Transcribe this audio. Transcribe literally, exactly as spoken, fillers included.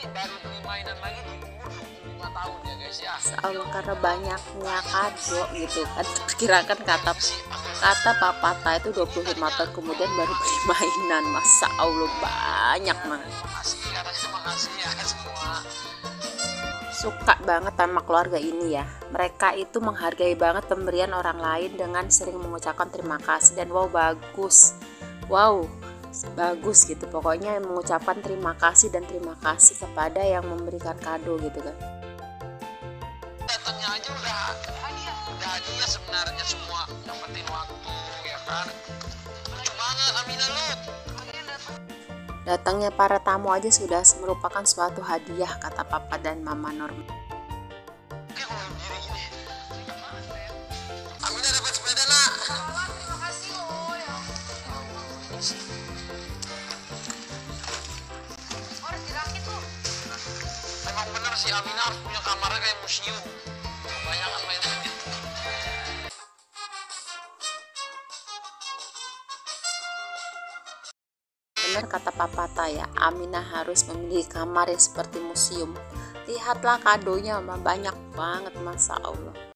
baru beli mainan lagi di umur dua puluh lima tahun ya guys ya. Allah, karena banyaknya kado gitu kan. Perkirakan kata kata papata itu dua puluh lima tahun kemudian baru beli mainan. Masa Allah, banyak banget. Makasih, katanya makasih ya semua. Suka banget sama keluarga ini ya. Mereka itu menghargai banget pemberian orang lain dengan sering mengucapkan terima kasih. Dan wow, bagus. Wow, bagus gitu. Pokoknya mengucapkan terima kasih dan terima kasih kepada yang memberikan kado gitu kan. Datangnya aja udah hadiah, udah hadiah sebenarnya semua. Yang penting waktu ya kan. Lucu banget Aminah lu. Datangnya para tamu aja sudah merupakan suatu hadiah, kata papa dan mama Norma. Oke kalau diri gini. Aminah dapat sepeda nak. Terima kasih loh ya. Harus dirakit tuh. Emang bener sih Aminah harus punya kamarnya kayak museum. Kebanyakan mainannya. Benar kata papa ya, Aminah harus memiliki kamar yang seperti museum. Lihatlah kadonya, banyak banget, Masya Allah.